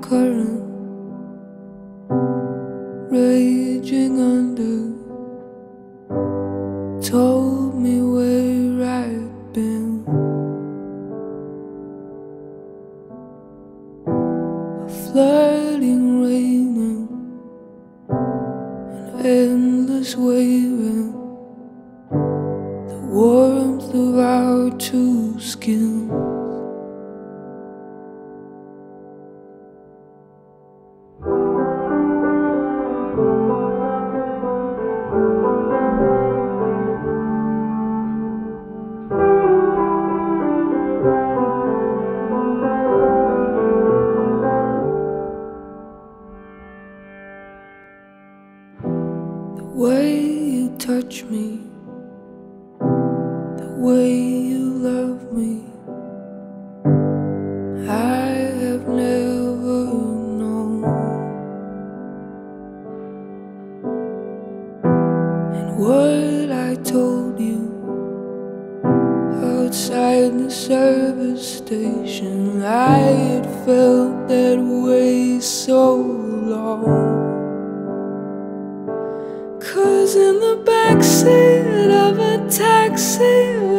current raging under told me where I'd been. A flooding, raining, an endless waving, the warmth of our two skins. The way you touch me, the way you love me, I have never known. And what I told you outside the service station, I had felt that way so long. 'Cause in the backseat of a taxi